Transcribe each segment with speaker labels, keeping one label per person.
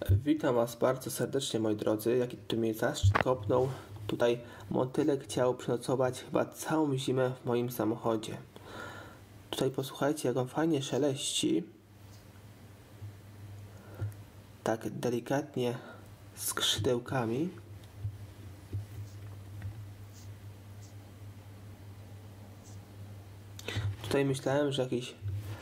Speaker 1: Witam Was bardzo serdecznie, moi drodzy. Jaki tu mnie zaszczyt kopnął. Tutaj motylek chciał przenocować chyba całą zimę w moim samochodzie. Tutaj posłuchajcie, jak on fajnie szeleści. Tak delikatnie skrzydełkami. Tutaj myślałem, że jakiś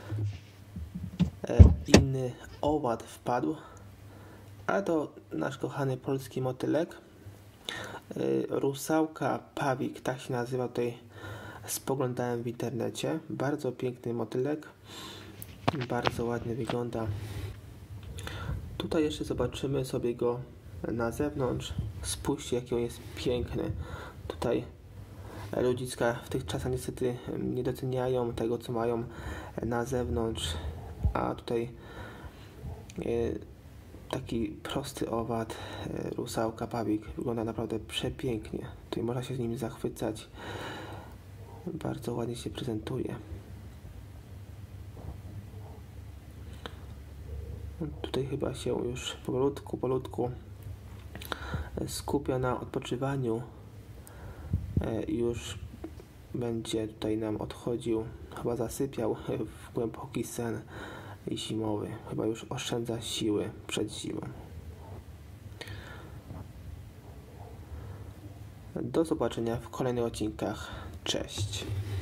Speaker 1: inny owad wpadł, a to nasz kochany polski motylek. Rusałka, pawik, tak się nazywa, tutaj spoglądałem w internecie. Bardzo piękny motylek, bardzo ładnie wygląda. Tutaj jeszcze zobaczymy sobie go na zewnątrz. Spójrzcie, jaki on jest piękny. Tutaj ludziska w tych czasach niestety nie doceniają tego, co mają na zewnątrz, a tutaj taki prosty owad, rusałka, pawik wygląda naprawdę przepięknie. Tutaj można się z nim zachwycać. Bardzo ładnie się prezentuje. Tutaj chyba się już powolutku skupia na odpoczywaniu. Już będzie tutaj nam odchodził, chyba zasypiał w głęboki sen zimowy. Chyba już oszczędza siły przed zimą. Do zobaczenia w kolejnych odcinkach. Cześć!